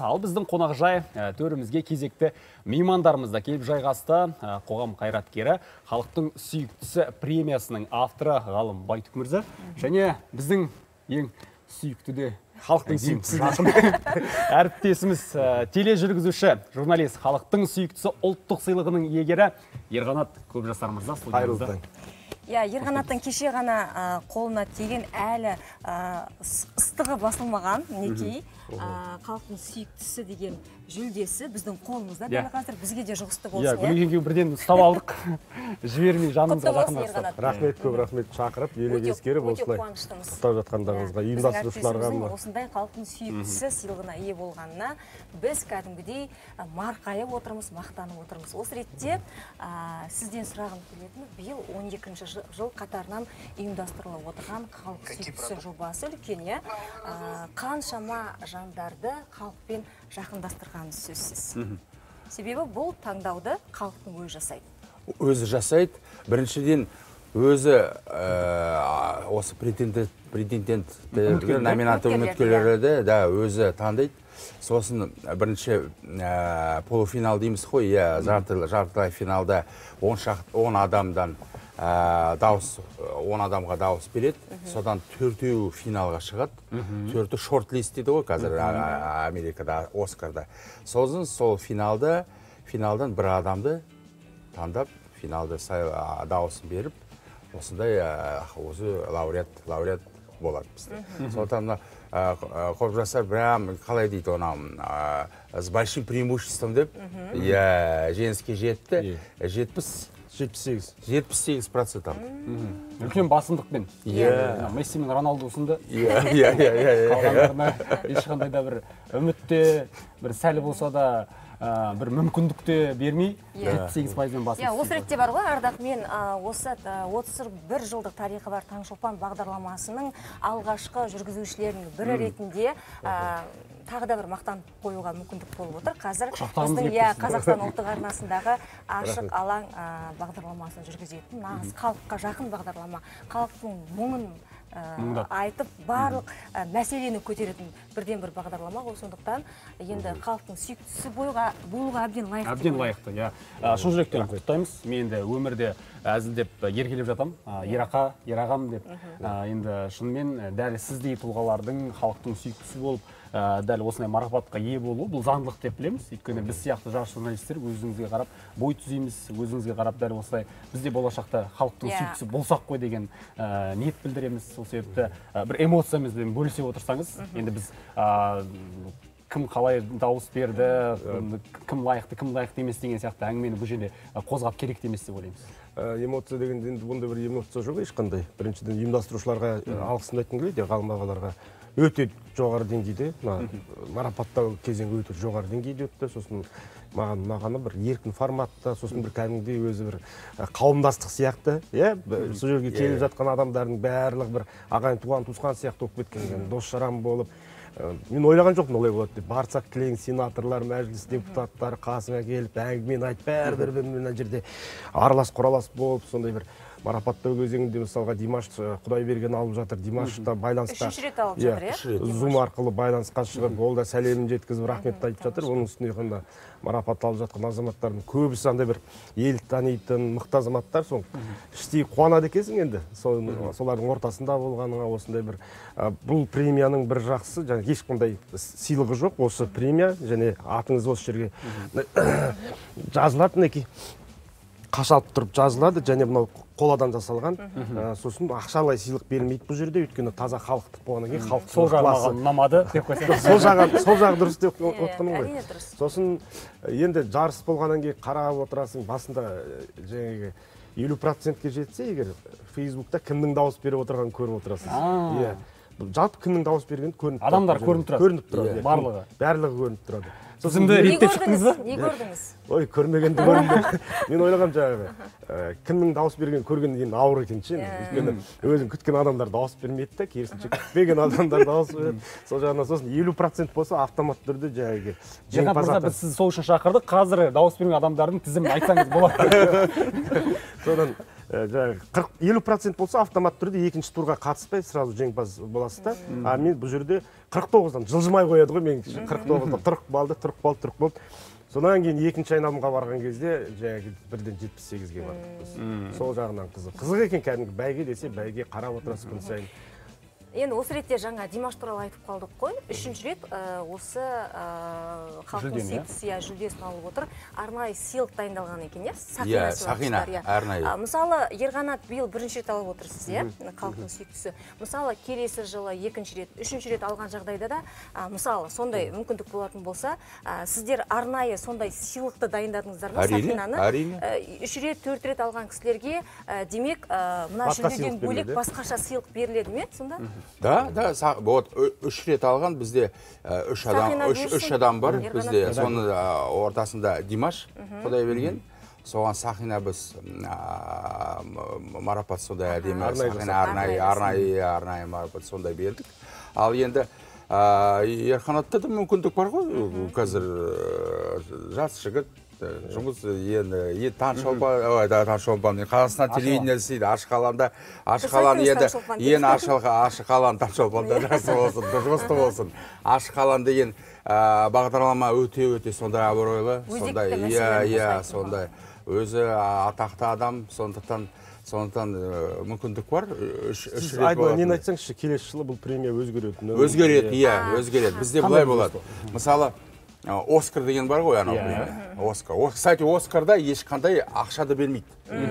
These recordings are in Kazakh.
Ал біздің қонақжай төрімізге кезекті меймандарымыз да келіп жайғасты. Қоғам қайраткері, халықтың сүйіктісі премиясының авторы Ғалым Байтүк мырза. Және біздің ең сүйікті де халықтың сүйіктісі әріптесіміз, тележүргізуші, журналист, халықтың сүйіктісі ұлттық сыйлығының иегері Ерғанат Көпжасар мырза студиямызда. Ерғанаттың кеше ғана қолына тиген әлі ыстығы басылмаған мінекей халықтың сүйіктісі деген жүлдесі біздің қолымызда дәл қазір, бізге де жұғысты болсын. Гүлегенге бірден ұстап алдық, жібермей жанымызға жақындастық. Рахмет, көп рахмет, шақырып, елек ескеріп, осылай құттықтап жатқандарыңызға, ұйымдастырушыларға. Осындай халықтың сүйіктісі сыйлығына ие болғанына біз кәдімгідей марқайып отырмыз, мақтанып отырмыз. Осы ретте сізден сұрағым келетіні, биыл 12-ші жыл қатарынан ұйымдастырылып отырған халық сүйіктісі жобасы үлкен, қаншама жандарды халықпен жақындастырғаны сөзсіз. Себебі бұл таңдауды халықтың өзі жасайды. Өзі жасайды. Біріншіден өзі осы претендент номинаты үміткерлерді өзі таңдайды. Сосын бірінші полуфинал дейміз қой, жартылай финалда 10 адамдан 10 адамға дауыс береді, содан 4-еу финалға шығады, 4-і шорт-лист дейді ғой қазір Америкада, Оскарда. Сосын сол финалдан бір адамды таңдап, финалда дауысын беріп, осындай өзі лауреат болады бізде. Содан Көпжасар прям, қалай дейді оны, с большим преимуществом деп, жеңіске жетті, 78% алды. Үлкен басымдықпен. Месси мен Роналду сынды. Қалғандарына ешқандай да бір үмітте, бір сәлі болса да бір мүмкіндікте бермей, 78%-мен басымдық. Осы ретте бар ғой, Ардақ, мен осы 31 жылдық тарихы бар Таңшолпан бағдарламасының алғашқы жүргізушілерінің бірі ретінде тағы да бір мақтан қоюға мүмкіндік болып отыр. Қазір біздің Қазақстан ұлттық арнасындағы ашық алаң бағдарламасын жүргізетін, нағыз халыққа жақын бағдарлама, халықтың мұңын айтып, барлық мәселені көтеретін бірден бір бағдарлама ғой. Сондықтан енді халықтың сүйіктісі болуға әбден лайықты. Әбден лайықты, шын жүректен құттықтаймыз. Мен де өмірде әзілдеп еркелеп жатам, ерағам деп. Енді шынымен дәл сіздей тұлғалардың халықтың сүйіктісі болып, дәл осындай марапатқа ие болу, бұл заңдылық деп білеміз. Өйткені біз сияқты жас журналистер өзіңізге қарап бой түзейміз, өзіңізге қарап дәл осылай бізде болашақта халықтың сүйіктісі болсақ қой деген ниет білдіреміз. Сол себепті бір эмоциямызбен бөлісе отырсаңыз, енді біз кім қалай дауыс берді, кім лайықты емес деген сияқты әңгімені бұл жерде қозғап керек емес деп ойлаймыз. Эмоция дегенде бұнда бір эмоция жоқ ешқандай. Біріншіден ұйымдастырушыларға алғысын айтқым келеді, Ғалым ағаларға өте жоғары деңгейде, марапаттау кезеңі өте жоғары деңгейде өтті. Сосын мағаны бір еркін форматта, сосын бір кәдімгідей өзі бір қауымдастық сияқты, сол жерге келіп жатқан адамдардың барлығы бір ағайын туған туысқан сияқты болып кеткен, дос жарам болып. Мен ойлаған жоқпын олай болады деп. Барсақ кілең сенаторлар, мәжіліс депутаттары қасыма келіп, әңгімені айтып, бәрі мына жерде аралас-құралас болып, сондай бір марапаттау кезеңінде мысалға Димаш Құдайберген алып жатыр. Димаш та байланысқа, үшінші рет алып жатыр, Zoom арқылы байланысқа шығып, ол да сәлемін жеткізіп, рахметті айтып жатыр. Оның үстіне қанда марапат алып жатқан азаматтардың көбісі андай бір ел танитын мықты азаматтар, соң іштей қуанады екенсің енді. Солардың ортасында болғаныңа осындай бір бұл премияның бір жақсы, және ешқандай сыйлығы жоқ, осы премия, және атыңыз осы жерге жазылады, мінекей қашалып тұрып жазылады, және мынау қоладан жасалған. Сосын ақшалай сыйлық берілмейді бұл жерде, өйткені таза халықтық болғаннан кейін халық сол жағы ұнамады деп қойса. Сол жағы дұрыс деп отырмын ғой. Сосын енді жарыс болғаннан кейін қарап отырасың, басында жаңағы 50%-ке жетсе, егер Фейсбукта кімнің дауыс беріп отырғанын көріп отырасың. Жалпы кімнің дауыс бергенін көрініп тұрады. Адамдар көрініп тұрады. Барлығы көрініп тұрады. Тізімді реттеп шықтыңыз ба? Не көрдіңіз? Ой, көрмегенді көрдім. Мен ойлағам жаңағы, кімнің дауыс берген көрген деген ауыр екен ше. Өйткені өзім күткен адамдар дауыс бермейді де, керісінше күтпеген адамдар дауыс береді. Сол жағынан сосын 50% болса автомат түрде жаңағы жеңімпаз атанады. Біз сол үшін шақырдық. Қазір дауыс берген адамдардың тізімін айтсаңыз болады. Содан 50% болса автомат түрде екінші турға қатыспай сразу жеңімпаз боласыз да. А мен бұл жерде 49-дан жылжымай қояды ғой, мен 49-да 40 болды. Содан кейін екінші айналымға барған кезде бірден 78-ге бардық. Сол жағынан қызық екен, кәдімгі бәйге десе, бәйге қарап отырасыз күн сайын. Енді осы ретте жаңа Димаш туралы айтып қалдық қой. Үшінші рет осы халықтың сүйіктісі жүлдесін алып отыр. Арнайы сыйлық дайындалған екен, Сақина, арнайы. Мысалы, Ерқанат биыл бірінші рет алып отырсыз, халықтың сүйіктісі. Мысалы, келесі жылы екінші рет, үшінші рет алған жағдайда да, мысалы, сондай мүмкіндік болатын болса, сіздер арнайы сондай сыйлықты дайындадыңыздар ма? Сақинаны 3 рет, 4 рет алған кісілерге, демек, мына жүлдеден бөлек басқаша сыйлық беріледі ме, сонда? Да, вот 3 рет алған бізде 3 адам бар, бізде соның ортасында Димаш Құдай берген. Соған Сақина біз марапат сондай әдемі, арнайы марапат сондай бердік. Ал енді Ерқанатта да мүмкіндік бар ғой, қазір жас жігіт, жұмыс енді Таңшолпан Қазақстан телевидениесі дейді, ашық алан енді ашық алан Таңшолпанда жақсы болсын, жұмысты болсын. Ашық алан деген бағдарлама өте сондай абыройлы, сондай өзі атақты адам, сондықтан мүмкіндік бар. Айдын, нені айтсаңызшы, келесі жылы бұл премия өзгереді. Өзгереді. Бізде бұлай болады. Мысалы, Оскар деген бар ғой, анау Оскар. Кстати, Оскарда ешқандай ақшады бермейді.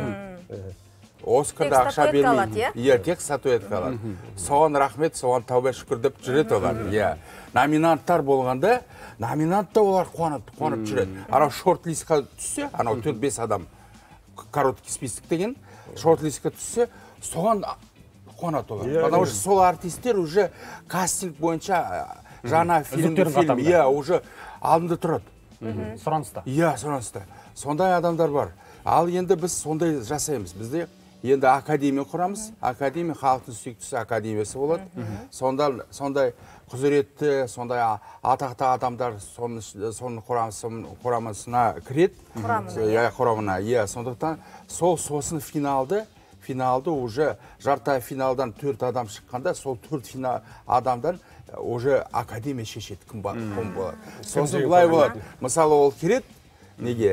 Оскарда ақша бермейді. Тек статуэтка алады. Соған рахмет, соған тәубе шүкір деп жүреді олар. Номинанттар болғанда, номинантта олар қуанып жүреді. Анау шорт-листқа түссе, анау 4-5 адам, короткий список деген, шорт-листқа түссе, соған қуанады олар. Потому что сол артистер уже кастинг бойынша жаңа фильм, уже алдында тұрады. Сұраныста. Сұраныста. Сондай адамдар бар. Ал енді біз сондай жасаймыз. Бізде енді академия құрамыз. Академия халықтың сүйіктісі академиясы болады. Сондай құзыретті, сондай атақты адамдар соның құрамасына кіреді. Құрамына. Сондықтан сосын финалды уже жарты финалдан 4 адам шыққанда, сол 4 адамдан уже академия шешеді, кім болады. Сосын бұлай болады. Мысалы, ол келеді, неге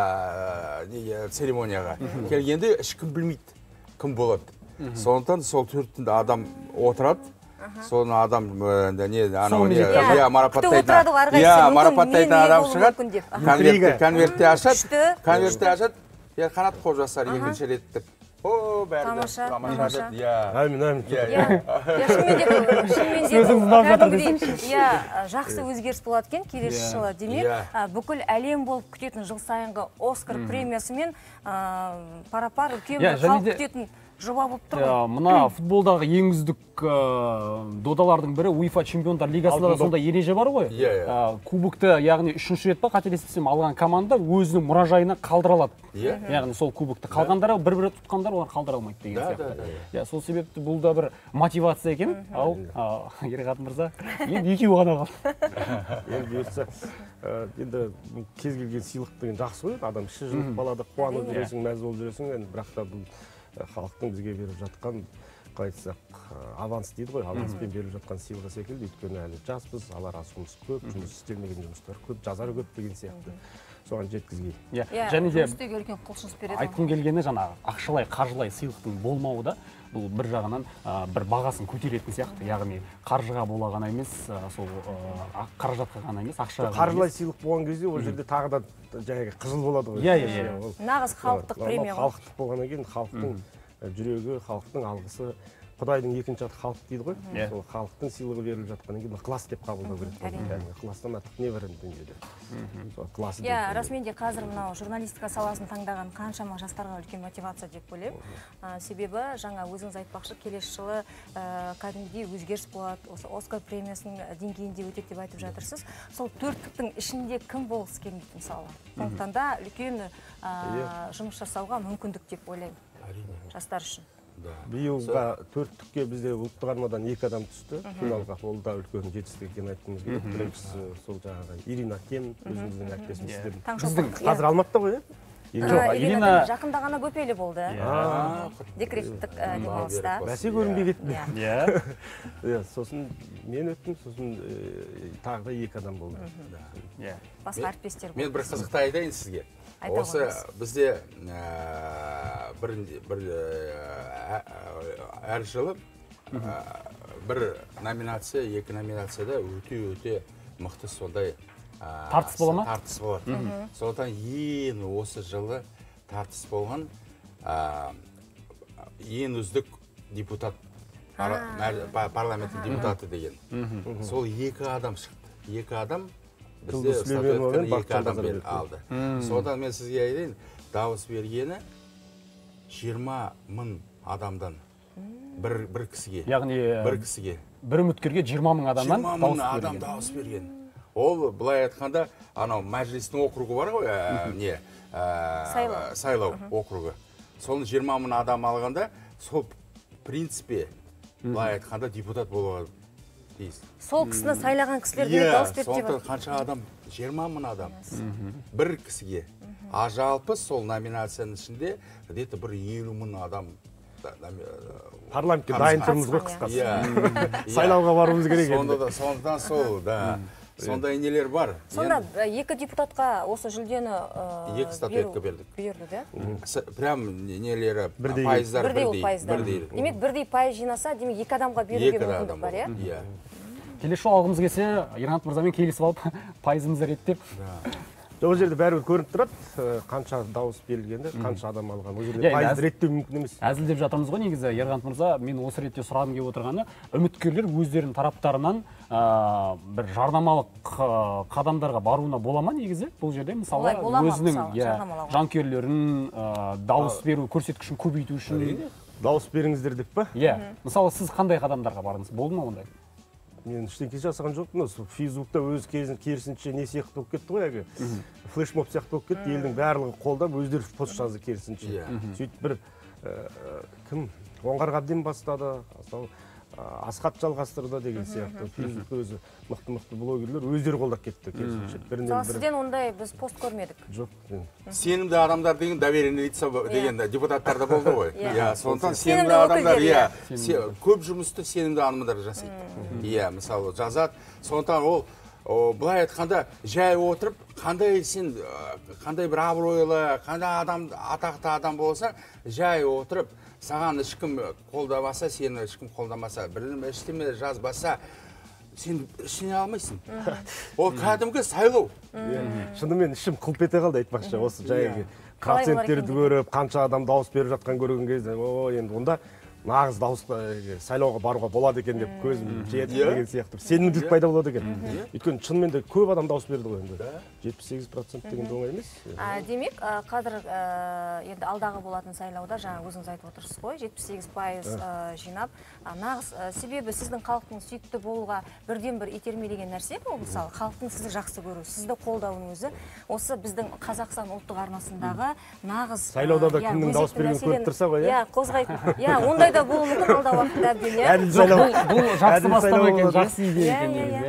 церемонияға келгенде ешкім білмейді, кім болады. Сондықтан сол 4 адам отырады. Соны адам марапаттайтын адам шығады. Конвертте ашады. Ерқанат Қожасар екінші реттік. Тамаша. Әмін. Жақсы өзгеріс болады екен келесі жылы. Демек, бүкіл әлем болып күтетін жыл сайынғы Оскар премиясымен пара-пар үлкен халық күтетін жоба болып тұр ғой. Мына футболдағы ең үздік додалардың бірі УЕФА чемпиондар лигасында да сондай ереже бар ғой. Кубокты, яғни 3-ші рет па қателеспесем алған команда өзінің мұражайына қалдыра алады. Яғни сол кубокты қалғандары бір-бірі тұтқандар олар қалдыра алмайды деген сияқты. Сол себепті бұл да бір мотивация екен. Ал Ерқанат мырза, енді екеуі ғана қалды. Енді кез келген сыйлық деген жақсы ғой. Адам іші жылып балады, қуанып жүресің, мәз болып жүресің. Бірақ та бұл халықтың бізге беріп жатқан, қайтсақ, аванс дейді ғой, аванспен беріп жатқан сыйлығы секілді. Өйткені әлі жаспыз, алар асымыз көп, жұмыс істелмеген жұмыстар көп, жазары көп деген сияқты. Соған жеткізгей. Және де айтқым айтқым келгені жаңағы ақшалай, қаржылай сыйлықтың болмауы да бұл бір жағынан бір бағасын көтеретін сияқты. Яғни қаржыға бола ғана емес, сол қаражатқа ғана емес, ақшаға. Қаржылай сыйлық болған кезде ол жерде тағы да жаңағы қызыл болады ғой. Нағыз халықтық премия ғой. Халықтық болғаннан кейін халықтың жүрегі, халықтың алғысы, Құдайдың екінші аты халық дейді ғой. Сол халықтың сыйлығы беріліп жатқаннан кейін ықылас деп қабылдау керек. Ықыластан артық не бар дүниеде. Расымен де қазір мынау журналистика саласын таңдаған қаншама жастарға үлкен мотивация деп ойлаймын. Себебі жаңа өзіңіз айтпақшы, келесі жылы кәдімгідей өзгеріс болады. Осы Оскар премиясының деңгейінде өтеді деп айтып жатырсыз. Сол төрттіктің ішінде кім болғысы келмейді мысалы. Сондықтан да үлкен жұмыс жасауға мүмкіндік деп ойлаймын жастар үшін. Биылға төрттікке бізде ұлттық арнадан 2 адам түсті. Финалға ол да үлкен жетістік екенін айтқымыз келеді. Біріншісі сол жаңағы Ирина Кен, өзіміздің әріптесіміз. Біздің қазір Алматыда ғой, Елена жақында ғана бөпелі болды. Декреттік демалыста. Бәсе көрінбей кетті. Иә. Сосын мен өттім, сосын тағы да 2 адам болды. Басқа әріптестер болды. Мен бір қызықты айтайын сізге. Осы бізде әр жылы бір номинация, 2 номинацияда өте мықты сондай тартыс бола ма? Тартыс болады. Сондықтан ең осы жылы тартыс болған ең үздік депутат, парламенттің депутаты деген. Сол 2 адам шықты. 2 адам бізде статуэтканы 2 адам алды. Сондықтан мен сізге айтайын, дауыс бергені 20 000 адамдан бір кісіге. Яғни бір кісіге. Бір үміткерге 20 000 адамнан 20 000 адам дауыс берген. Ол былай айтқанда, анау мәжілістің округы бар ғой, сайлау округы. Соны 20 000 адам алғанда, сол принципе, былай айтқанда депутат болуға дейсіз. Сол кісіні сайлаған кісілерге дауыс берді деп сондықтан қанша адам? 20 000 адам. Бір кісіге. А жалпы сол номинацияның ішінде где-то бір 50 000 адам парламентке дайын тұрмыз ғой қысқасы. Сайлауға баруымыз керек еді. Сондықтан сол, да. Сондай нелер бар. Сонда 2 депутатқа осы жүлдені 2 статуэтка бердік. Берді, да? Прям нелері пайыздар бірдей. Демек бірдей пайыз жинаса, демек 2 адамға беруге мүмкіндік бар, иә? Келесі жолы алғымыз келсе, Ерқанат мырзамен келісіп алып, пайызымызды реттеп. Ол жерде бәрібір көрініп тұрады, қанша дауыс берілгенде, қанша адам алған. Ол жерде пайыз реттеу мүмкін емес. Әзілдеп жатырмыз ғой негізі. Ерқанат мырза, мен осы ретте сұрағым келіп отырғаны, үміткерлер өздерінің тараптарынан бір жарнамалық қадамдарға баруына бола ма негізі? Бұл жерде мысалы өзінің жанкүйерлерін дауыс беру көрсеткішін көбейту үшін дауыс беріңіздер деп па? Иә. Мысалы сіз қандай қадамдарға бардыңыз? Болды ма ондай? Мен ештеңке жасаған жоқпын. Осы Фейсбукта өз керісінше не сияқты болып кетті ғой, әлгі флешмоб сияқты болып кетті. Елдің барлығы қолдап өздері пост жазды керісінше. Сөйтіп бір кім Оңғар Ғабден бастады, Асхат жалғастырды деген сияқты. Фейсбукта өзі мықты блогерлер өздері қолдап кетті керісінше. Сізден ондай біз пост көрмедік. Жоқ. Сенімді адамдар деген доверенный лица деген депутаттарда болды ғой. Сондықтан сенімді адамдар, көп жұмысты сенімді адамдар жасайды. Мысалы жазады. Сондықтан ол былай айтқанда жай отырып, қандай бір абыройлы, қандай адам, атақты адам болса, жай отырып, саған ешкім қолдамаса, сені ешкім қолдамаса, бірдеме ештеме жазбаса, сен ішіне алмайсың. Ол кәдімгі сайлау. Шынымен ішім қылп ете қалды айтпақшы. Осы жайғы проценттерді көріп, қанша адам дауыс беріп жатқан көрген кезде, енді онда нағыз дауысқа сайлауға баруға болады екен деп көзім жетті деген сияқты. Сенімділік пайда болады екен. Өйткені шынымен де көп адам дауыс берді ғой енді. 78% деген оңай емес. Демек, қазір енді алдағы болатын сайлауда, жаңа өзіңіз айтып отырсыз ғой, 78% жинап, нағыз себебі сіздің халықтың сүйікті болуға бірден бір итермелеген нәрсе, ол мысалы халықтың сізді жақсы көру, сізді қолдауының өзі осы біздің Қазақстан ұлттық арнасындағы нағыз сайлауда да кімнің дауыс бергенін көріп тұрса ғой, иә, қозғайтын. Иә, ондай да болуы мүмкін алдағы уақытта әбден, иә. Бұл жақсы бастама екен, жақсы идея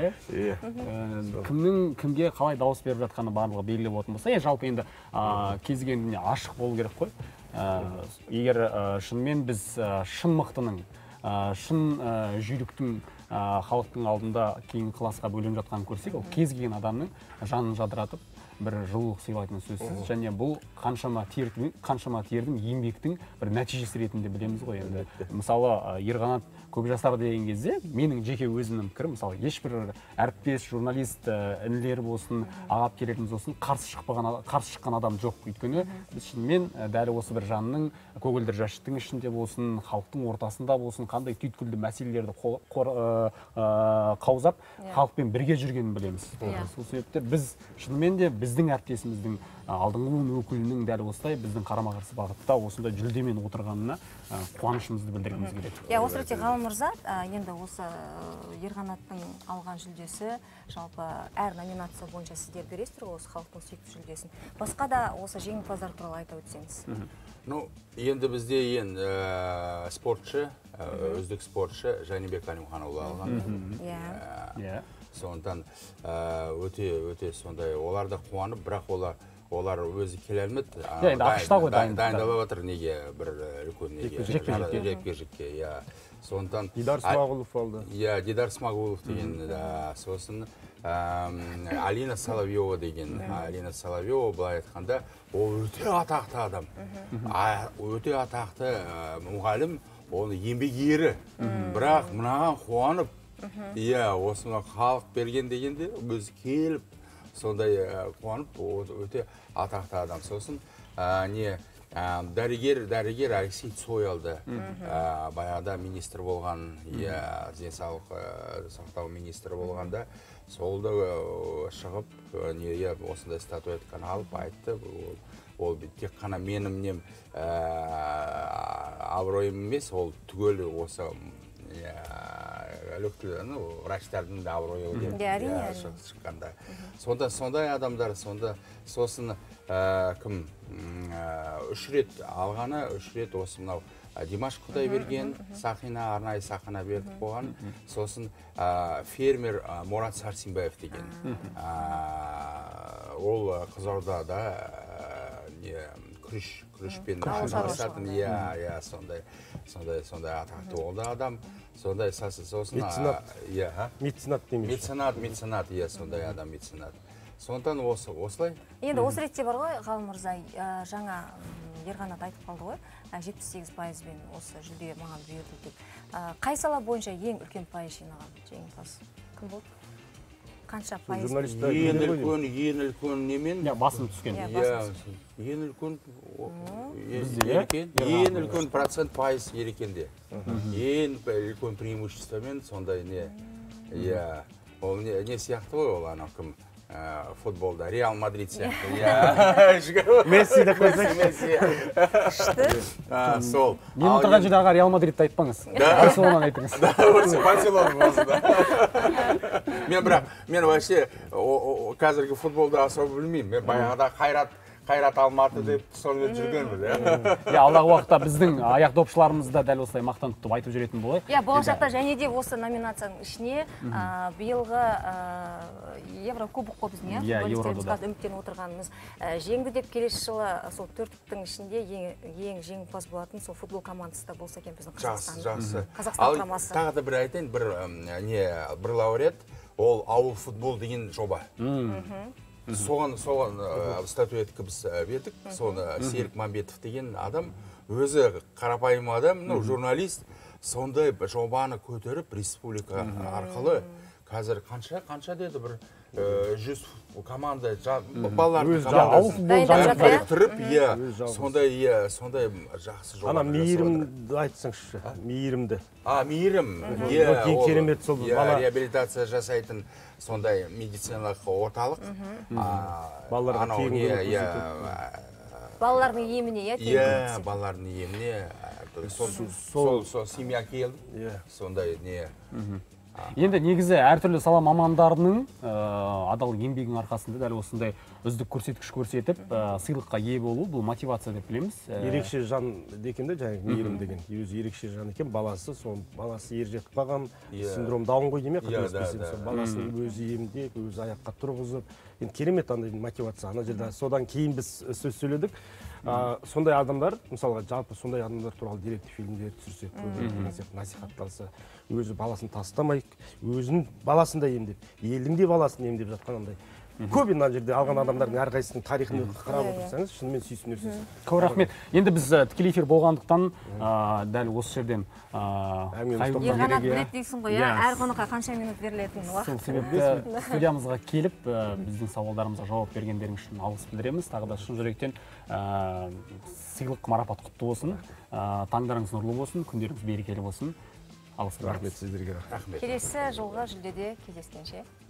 екен. Кімге қалай дауыс беріп жатқаны барлығы белгілі болатын болса, жалпы енді кез келгеніне ашық болу керек қой. Егер шынымен біз шын мықтының, шын жүйріктің халықтың алдында кейін классқа бөлініп жатқанын көрсек, ол кез келген адамның жанын жадыратып бір жылулық сыйлайтын сөзсіз, және бұл қаншама тердің, еңбектің бір нәтижесі ретінде білеміз ғой енді. Мысалы, Ерқанат Көкжасар деген кезде, менің жеке өзімнің пікірім, мысалы, ешбір әріптес, журналист, інілері болсын, аға әпкелеріміз болсын, қарсы шыққан адам жоқ. Өйткені біз шынымен дәл осы бір жанның көгілдір жәшіктің ішінде болсын, халықтың ортасында болсын, қандай түйткілді мәселелерді қаузап, халықпен бірге жүргенін білеміз. Сол себептен біз шынымен де біздің әріптесіміздің алдыңғы буын өкілінің дәл осылай біздің қарама-қарсы бағытта осындай жүлдемен отырғанына қуанышымызды білдіргіміз келеді. Осы ретте Ғалым мырза, енді осы Ерқанаттың алған жүлдесі, жалпы әр номинация бойынша сіздер бересіздер ғой, осы халықтың сүйікті жүлдесін. Басқа да осы жеңімпаздар туралы айта өтсеңіз. Енді бізде спортшы, үздік спортшы Жәнібек Әлімханұлы алған. Сондықтан өте сондай олар да қуанып, бірақ олар олар өзі келе алмады. Енді ақшта ғой дайындалып жатыр неге бір үлкен неге жекпе-жекке. Иә. Сондықтан Дидар Смағұлов алды. Иә, Дидар Смағұлов деген, сосын Алина Соловьева деген. Алина Соловьева былай айтқанда, ол өте атақты адам. Өте атақты мұғалім, оны еңбек ері. Бірақ мынаған қуанып, иә, осыны халық берген дегенде өзі келіп, сондай қуанып, өте атақты адам. Сосын дәрігер Алексей Цой алды. Баяғыда министр болған, денсаулық сақтау министрі болғанда, солда шығып, осындай статуэтканы алып айтты. Ол тек қана менің абыройым емес, ол түгел осы врачтардың да абыройы деп шыққанда. Сондай адамдар, сосын кім 3 рет алғаны, 3 рет осы мынау Димаш Құдайберген сақина, арнайы сақина беріп қойған. Сосын фермер Мұрат Сарсенбаев деген. Ол Қызылордада күрішпен айналысатын, сондай атақты олды адам. Сондай сосын меценат демейші. Меценат, сондай адам меценат. Сондықтан осылай. Енді осы ретте бар ғой, Ғалым мырза, жаңа Ерғанат айтып қалды ғой, 78%-бен осы жүлде маған бұйырды деп. Қай сала бойынша ең үлкен пайыз жинаған жеңімпаз кім болды? Қанша пайыз? Ең үлкен немен? Басым түскен. Ең үлкен процент пайыз ерекенде. Ең үлкен преимуществомен сондай не. Ол не сияқты ғой, ол анау кім? Футболда, Реал Мадрид сияқты. Месси деп қойсақ. Сол. Мен отырған жерде аға Реал Мадридті айтпаңыз. Барселонаны айтыңыз. Барселона болсын. Мен вообще қазіргі футболда особо білмеймін. Мен баяғыда Қайрат Алматы деп сонымен жүргенмін. Алдағы уақытта біздің аяқ допшыларымызда дәл осылай мақтан тұтып айтып жүретін болайық. Болашақта және де осы номинацияның ішіне биылғы Еврокубок қой біздің, футболистеріміз үміттеніп отырғанымыз жеңді деп келесі жылы сол 4-тің ішінде ең жеңімпаз болатын сол футбол командасы да болса екен біздің Қазақстан құрамасы. Тағы да бір айтайын, бір лауреат, ол ауыл футбол деген жоба. Соған статуэтка біз бердік. Соны Серік Мамбетов деген адам, өзі қарапайым адам, журналист, сондай жобаны көтеріп республика арқылы қазір қанша деді, бір 100 команда балалардың командасы біріктіріп, сондай жақсы жоба. Ана мейірімді айтсаңшы, мейірімді. Мейірім, керемет сол бала реабилитация жасайтын сондай медициналық орталық. Балалардың еміне, балалардың еміне сол семья келді. Сондай не. Енді негізі әртүрлі сала мамандарының адал еңбегінің арқасында дәл осындай үздік көрсеткіш көрсетіп, сыйлыққа ие болу, бұл мотивация деп білеміз. Ерекше жан декен де, жаңағы мейірім деген. Өзі ерекше жан екен, баласы ержетіп қалған, синдром Даун ғой демек, баласын өзі емдеп, өзі аяққа тұрғызып, керемет андай мотивация. Ана жерде содан кейін біз сөз сөйледік. Сондай адамдар, мысалға жалпы сондай адамдар туралы деректі фильмдер түсірсек, насихатталса, өзі баласын тастамай, өзінің баласын да емдеп, елдің де баласын емдеп жатқан андай. Көп ана жерде алған адамдардың әрқайсысының тарихын қарап отырсаңыз, шынымен сүйсінерсіз. Көп рахмет. Енді біз тікелей эфир болғандықтан дәл осы жерден Ерғанат білет дейсің ғой, әр қонаққа қанша минут берілетін уақыт. Сол себепті студиямызға келіп, біздің сауалдарымызға жауап бергендерің үшін алғыс білдіреміз. Тағы да шын жүректен сыйлық марапат құтты болсын, таңдарыңыз нұрлы болсын, күндеріңіз берекелі болсын. Алғыс. Рахмет сіздерге. Келесі жолға жүлдеде кездескенше.